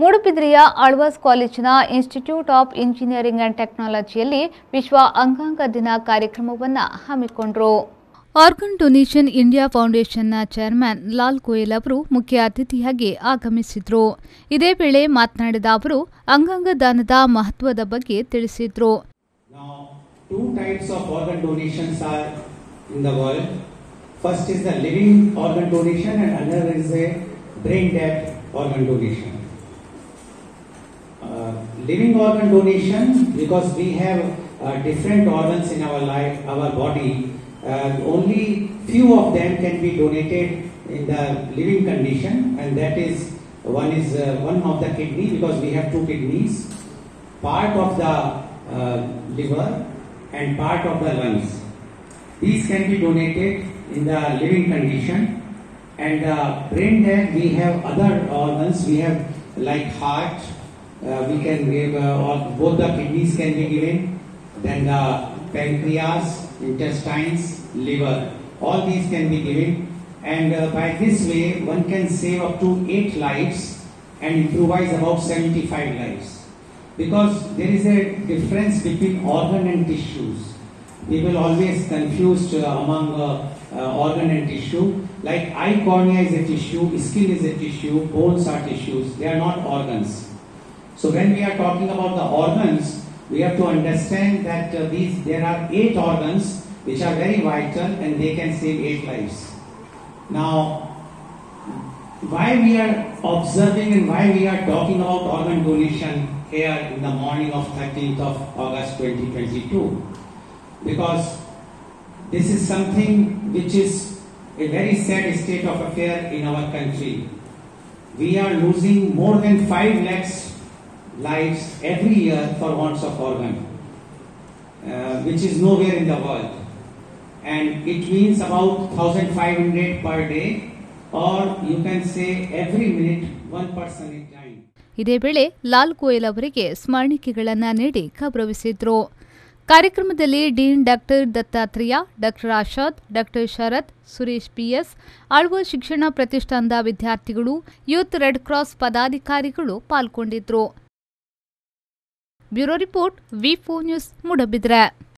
ಮೂಡುಬಿದಿರೆಯ ಆಳ್ವಾಸ್ ಕಾಲೇಜಿನ institute of engineering and ಟೆಕ್ನಾಲಜಿಯಲ್ಲಿ ವಿಶ್ವ ಅಂಗಾಂಗ ದಿನ ಕಾರ್ಯಕ್ರಮವನ್ನು ಹಮ್ಮಿಕೊಂಡರು. ಆರ್ಗನ್ ಡೊನೇಷನ್ ಇಂಡಿಯಾ ಫೌಂಡೇಶನ್ನ ಚೇರ್ಮನ್ ಲಾಲ್ ಗೋಯಲ್ ಅವರು ಮುಖ್ಯ ಅತಿಥಿಯಾಗಿ ಆಗಮಿಸಿದ್ರು. ಇದೇ ವೇಳೆ ಮಾತನಾಡಿದ ಅವರು ಅಂಗಾಂಗ ದಾನದ ಮಹತ್ವದ ಬಗ್ಗೆ ತಿಳಿಸಿದ್ರು. Two types of organ donations are in the world. First is the living organ donation and another is a brain dead organ donation. Living organ donation, because we have different organs in our life, our body, only few of them can be donated in the living condition, and that is one of the kidney, because we have two kidneys, part of the liver and part of the lungs. These can be donated in the living condition, and brain dead we have other organs. We have like heart, we can give both the kidneys can be given, then the pancreas, intestines, liver, all these can be given, and by this way one can save up to 8 lives and improvise about 75 lives. Because there is a difference between organ and tissues. People always confused among organ and tissue. Like eye cornea is a tissue, skin is a tissue, bones are tissues. They are not organs. So when we are talking about the organs, we have to understand that there are 8 organs which are very vital and they can save 8 lives. Now, why we are observing and why we are talking about organ donation here in the morning of 13th of August 2022? Because this is something which is a very sad state of affair in our country. We are losing more than 5 lakhs lives every year for want of organ, which is nowhere in the world, and it means about 1,500 per day, or you can say every minute one person is dying. ಇದೇ ವೇಳೆ ಲಾಲ್ ಗೋಯಲ್ ಅವರಿಗೆ ಸ್ಮರಣಿಕೆಗಳನ್ನು ನೀಡಿ ಗೌರವಿಸಿದ್ರು. ಕಾರ್ಯಕ್ರಮದಲ್ಲಿ dean doctor Dattatreya, doctor Ashad, doctor Sharath, Suresh PS, Alvas ಶಿಕ್ಷಣ ಪ್ರತಿಷ್ಠಾನದ ವಿದ್ಯಾರ್ಥಿಗಳು, youth red cross ಪದಾಧಿಕಾರಿಗಳು ಪಾಲ್ಗೊಂಡಿದ್ರು. ಬ್ಯೂರೋ ರಿಪೋರ್ಟ್ ವಿ4 ನ್ಯೂಸ್ ಮೂಡುಬಿದಿರೆ.